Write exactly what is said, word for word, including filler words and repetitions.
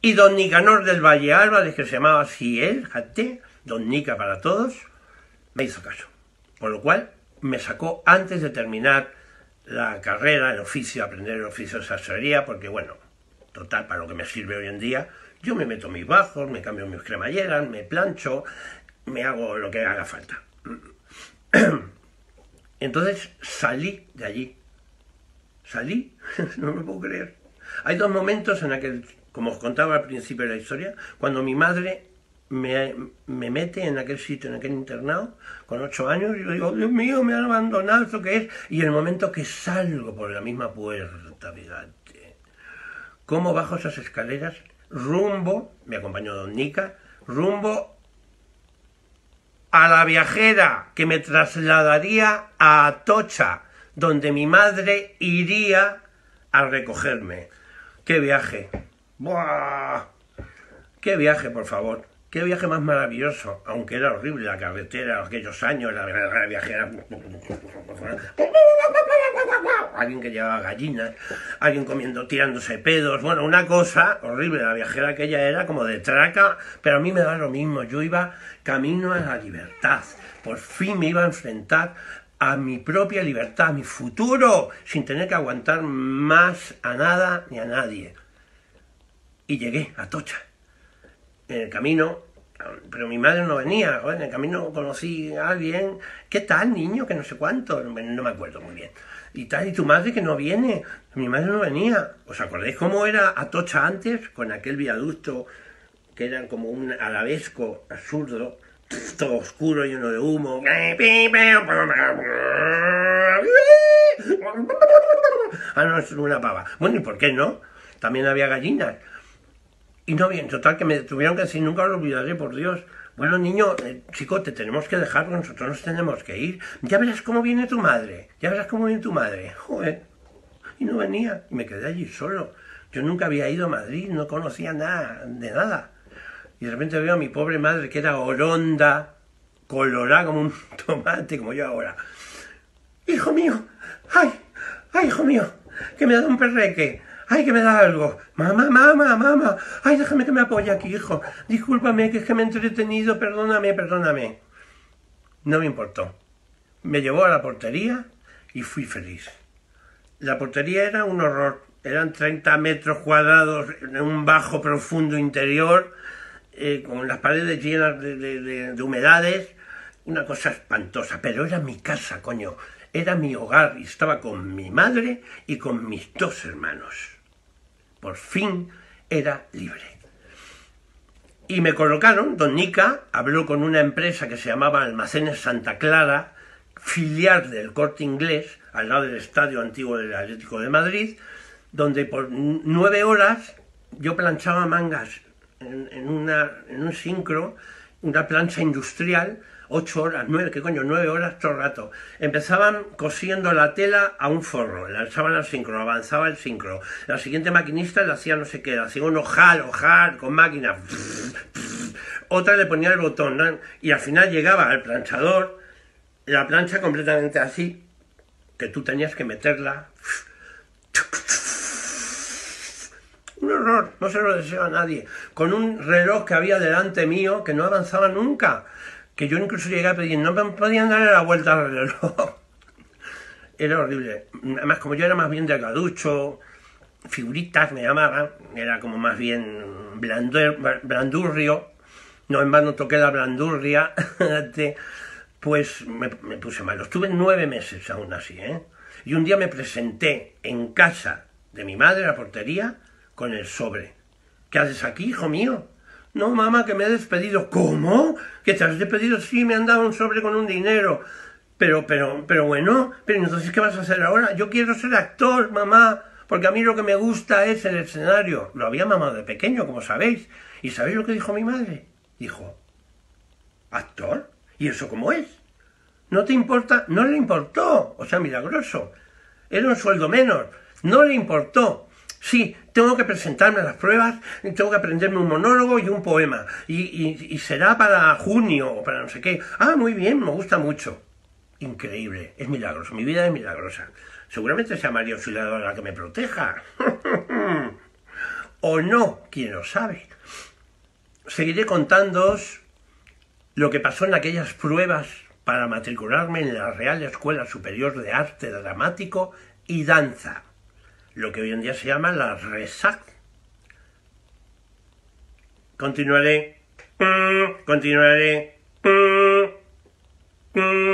Y don Nicanor del Valle Álvarez, que se llamaba así él, fíjate, don Nica para todos, me hizo caso. Por lo cual me sacó antes de terminar la carrera, el oficio, aprender el oficio de sastrería, porque bueno, total, para lo que me sirve hoy en día, yo me meto mis bajos, me cambio mis cremalleras, me plancho, me hago lo que haga falta. Entonces salí de allí. Salí, no me puedo creer. Hay dos momentos en aquel, como os contaba al principio de la historia, cuando mi madre me, me mete en aquel sitio, en aquel internado, con ocho años, y yo digo, Dios mío, me han abandonado, ¿esto qué es? Y el momento que salgo por la misma puerta, fíjate, cómo bajo esas escaleras, rumbo, me acompañó don Nica, rumbo a la viajera que me trasladaría a Atocha, donde mi madre iría a recogerme. ¡Qué viaje! ¡Buah! ¡Qué viaje, por favor! ¡Qué viaje más maravilloso! Aunque era horrible la carretera, aquellos años, la, la viajera... Alguien que llevaba gallinas, alguien comiendo, tirándose pedos, bueno, una cosa horrible. La viajera aquella era como de traca, pero a mí me da lo mismo. Yo iba camino a la libertad. Por fin me iba a enfrentar a mi propia libertad, a mi futuro, sin tener que aguantar más a nada ni a nadie. Y llegué a Atocha. En el camino, pero mi madre no venía, en el camino conocí a alguien, ¿qué tal, niño? Que no sé cuánto, no me acuerdo muy bien. Y tal, y tu madre que no viene, mi madre no venía. ¿Os acordáis cómo era Atocha antes? Con aquel viaducto que era como un arabesco absurdo, todo oscuro, lleno de humo. Ah, no, es una pava. Bueno, ¿y por qué no? También había gallinas. Y no bien, total, que me tuvieron que decir, nunca lo olvidaré, por Dios. Bueno, niño, eh, chico, te tenemos que dejar, nosotros nos tenemos que ir. Ya verás cómo viene tu madre, ya verás cómo viene tu madre. Joder, y no venía, y me quedé allí solo. Yo nunca había ido a Madrid, no conocía nada, de nada. Y de repente veo a mi pobre madre, que era oronda, colorada como un tomate, como yo ahora. ¡Hijo mío! ¡Ay! ¡Ay, hijo mío! ¡Que me da un perreque! ¡Ay, que me da algo! ¡Mamá, mamá, mamá! ¡Ay, déjame que me apoye aquí, hijo! Discúlpame, que es que me he entretenido, perdóname, perdóname. No me importó. Me llevó a la portería y fui feliz. La portería era un horror. Eran treinta metros cuadrados en un bajo profundo interior, eh, con las paredes llenas de, de, de, de humedades. Una cosa espantosa, pero era mi casa, coño. Era mi hogar y estaba con mi madre y con mis dos hermanos. Por fin era libre. Y me colocaron, don Nica habló con una empresa que se llamaba Almacenes Santa Clara, filial del Corte Inglés, al lado del Estadio Antiguo del Atlético de Madrid, donde por nueve horas yo planchaba mangas en, en, una, en un sincro, una plancha industrial, ocho horas, nueve, ¿qué coño? Nueve horas todo el rato. Empezaban cosiendo la tela a un forro, lanzaban al sincro, avanzaba el sincro. La siguiente maquinista le hacía no sé qué, le hacía un ojal, ojal, con máquina. Otra le ponía el botón, ¿no? Y al final llegaba al planchador, la plancha completamente así, que tú tenías que meterla. Un horror, no se lo deseo a nadie. Con un reloj que había delante mío que no avanzaba nunca. Que yo incluso llegué a pedir, no me podían darle la vuelta al reloj. Era horrible. Además, como yo era más bien delgaducho, figuritas me llamaban, era como más bien blandur, blandurrio, no en vano toqué la blandurria, pues me, me puse mal. Estuve nueve meses aún así, ¿eh? Y un día me presenté en casa de mi madre, la portería, con el sobre. ¿Qué haces aquí, hijo mío? No, mamá, que me he despedido. ¿Cómo? ¿Que te has despedido? Sí, me han dado un sobre con un dinero. Pero, pero, pero bueno, pero entonces, ¿qué vas a hacer ahora? Yo quiero ser actor, mamá, porque a mí lo que me gusta es el escenario. Lo había mamado de pequeño, como sabéis. ¿Y sabéis lo que dijo mi madre? Dijo, ¿actor? ¿Y eso cómo es? ¿No te importa? No le importó. O sea, milagroso. Era un sueldo menos. No le importó. Sí, tengo que presentarme a las pruebas, tengo que aprenderme un monólogo y un poema. Y, y, y será para junio o para no sé qué. Ah, muy bien, me gusta mucho. Increíble, es milagroso, mi vida es milagrosa. Seguramente sea María Auxiliadora la que me proteja. o no, quién lo sabe. Seguiré contándoos lo que pasó en aquellas pruebas para matricularme en la Real Escuela Superior de Arte Dramático y Danza, lo que hoy en día se llama la RESAC. Continuaré, continuaré.